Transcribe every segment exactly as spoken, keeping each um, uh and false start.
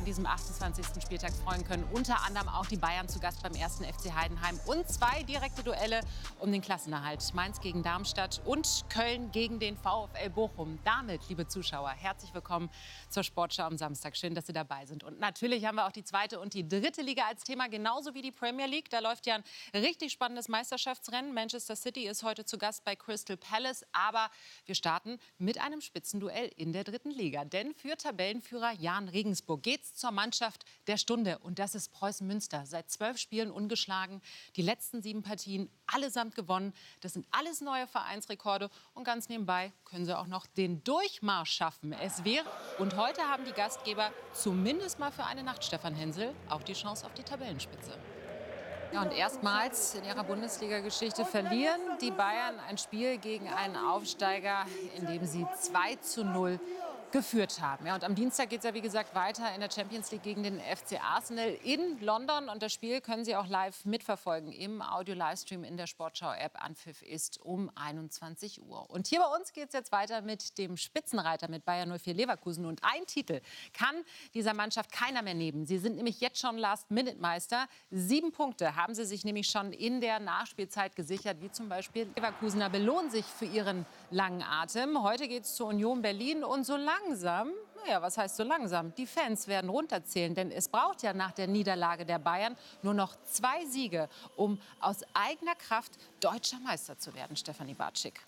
diesem achtundzwanzigsten Spieltag freuen können. Unter anderem auch die Bayern zu Gast beim ersten F C Heidenheim. Und zwei direkte Duelle um den Klassenerhalt. Mainz gegen Darmstadt und Köln gegen den VfL Bochum. Damit, liebe Zuschauer, herzlich willkommen zur Sportschau am Samstag. Schön, dass Sie dabei sind. Und natürlich haben wir auch die zweite und die dritte Liga als Thema, genauso wie die Premier League. Da läuft ja ein richtig spannendes Meisterschaftsrennen. Manchester City ist heute zu Gast bei Crystal Palace. Aber wir starten mit einem Spitzenduell in der dritten Liga. Denn für Tabellenführer Jahn Regensburg geht's zur Mannschaft der Stunde. Und das ist Preußen Münster. Seit zwölf Spielen ungeschlagen. Die letzten sieben Partien allesamt gewonnen. Das sind alles neue Vereinsrekorde. Und ganz nebenbei können sie auch noch den Durchmarsch schaffen. Es wäre. Und heute haben die Gastgeber zumindest mal für eine Nacht, Stefan Hensel, auch die Chance auf die Tabellenspitze. Ja, und erstmals in ihrer Bundesliga-Geschichte verlieren die Bayern ein Spiel gegen einen Aufsteiger, in dem sie zwei zu null geführt haben. Ja, und am Dienstag geht es ja, wie gesagt, weiter in der Champions League gegen den F C Arsenal in London. Und das Spiel können Sie auch live mitverfolgen im Audio-Livestream in der Sportschau-App. Anpfiff ist um einundzwanzig Uhr. Und hier bei uns geht es jetzt weiter mit dem Spitzenreiter, mit Bayer null vier Leverkusen. Und ein Titel kann dieser Mannschaft keiner mehr nehmen. Sie sind nämlich jetzt schon Last-Minute-Meister. Sieben Punkte haben sie sich nämlich schon in der Nachspielzeit gesichert, wie zum Beispiel Leverkusener belohnen sich für ihren langen Atem. Heute geht es zur Union Berlin und so langsam, naja, was heißt so langsam? Die Fans werden runterzählen, denn es braucht ja nach der Niederlage der Bayern nur noch zwei Siege, um aus eigener Kraft deutscher Meister zu werden, Stefanie Bartschik.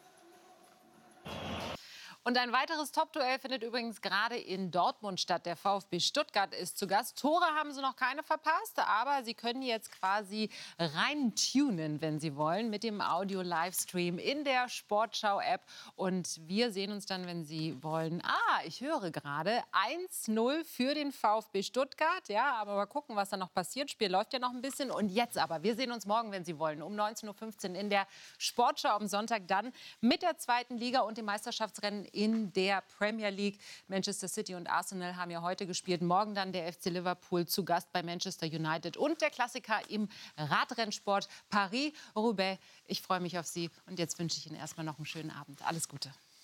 Und ein weiteres Top-Duell findet übrigens gerade in Dortmund statt. Der VfB Stuttgart ist zu Gast. Tore haben sie noch keine verpasst, aber sie können jetzt quasi rein tunen, wenn sie wollen, mit dem Audio-Livestream in der Sportschau-App. Und wir sehen uns dann, wenn Sie wollen. Ah, ich höre gerade eins null für den VfB Stuttgart. Ja, aber mal gucken, was da noch passiert. Spiel läuft ja noch ein bisschen. Und jetzt aber, wir sehen uns morgen, wenn Sie wollen, um neunzehn Uhr fünfzehn in der Sportschau am Sonntag dann mit der zweiten Liga und dem Meisterschaftsrennen in der Premier League. Manchester City und Arsenal haben ja heute gespielt. Morgen dann der F C Liverpool zu Gast bei Manchester United. Und der Klassiker im Radrennsport Paris-Roubaix. Ich freue mich auf Sie. Und jetzt wünsche ich Ihnen erstmal noch einen schönen Abend. Alles Gute.